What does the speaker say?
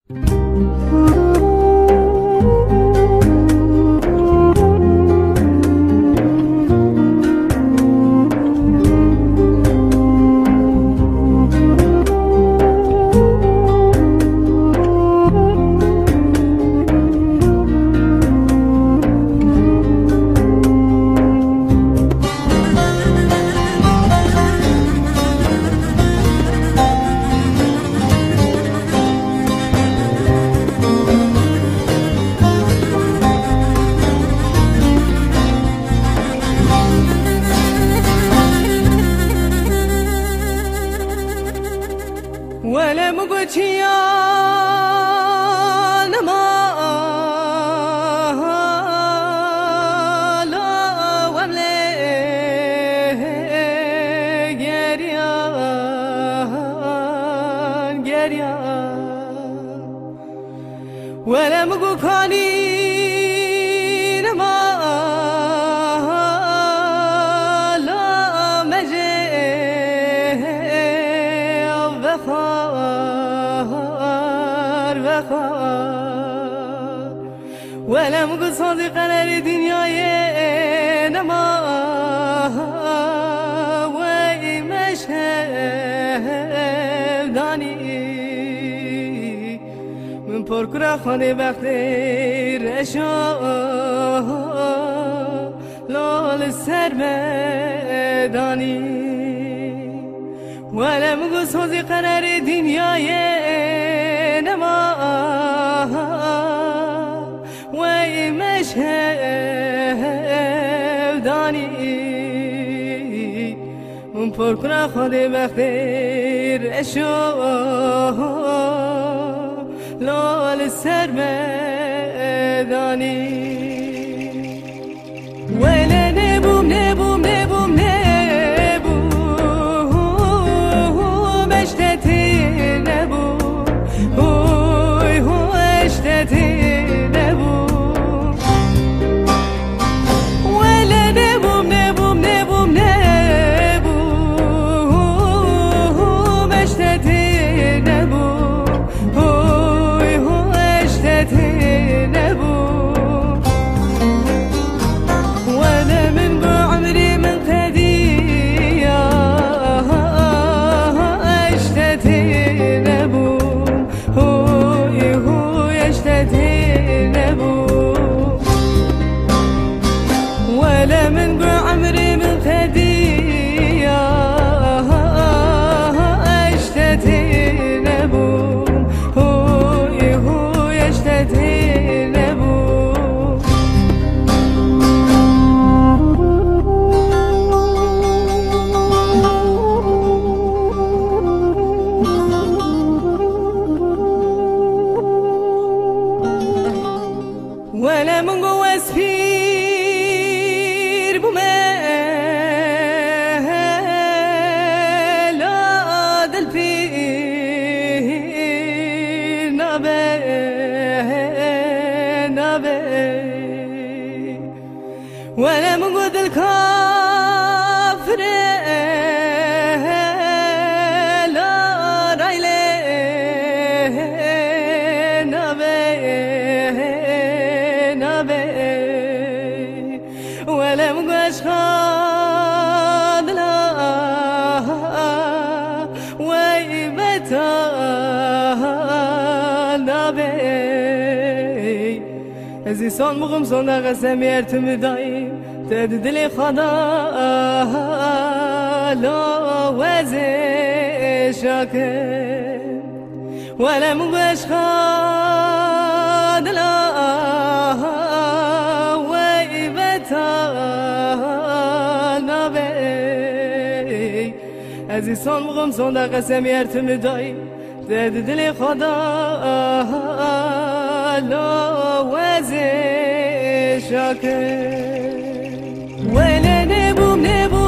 ولا مقوتيا نما لا وملي جريان ولا مقوكاني نما لا مجي ولا مقصود قرار دنياي نما وي مشهد داني من پرکرا خانه بختی رشا لال سر بدانی ولا مقصود قرار دنیاي نما وي مشهد داني من پرکرا خانه بختی رشا لال سر بدانی ولا نبوم نبوم نبوم نبوم اشتتي نبوم هوي هو اشتتي نبوم ولا نبوم نبوم نبوم نبوم اشتتي نبوم هوي هو اشتتي نبوم وانا من بعمري من خدية اشتتي نبوم هوي هو اشتتي نبوم ولا من بعمري من خدية اشتتي نبوم هوي هو اشتتي نبوم ولا من قوة سفير لا دلفير نبي ولا من قوة الكافر لا رايلي ولا مقاش خاد لا ويبتا نبي ازي صون مغم صون غسم يرتم دايم تددلي خدا لا وزي شاكر ولا مقاش خاد لا ازی سان مغم سان در قسم یرتم دایی دد دل خدا لا وزی شاکر ولی نبوم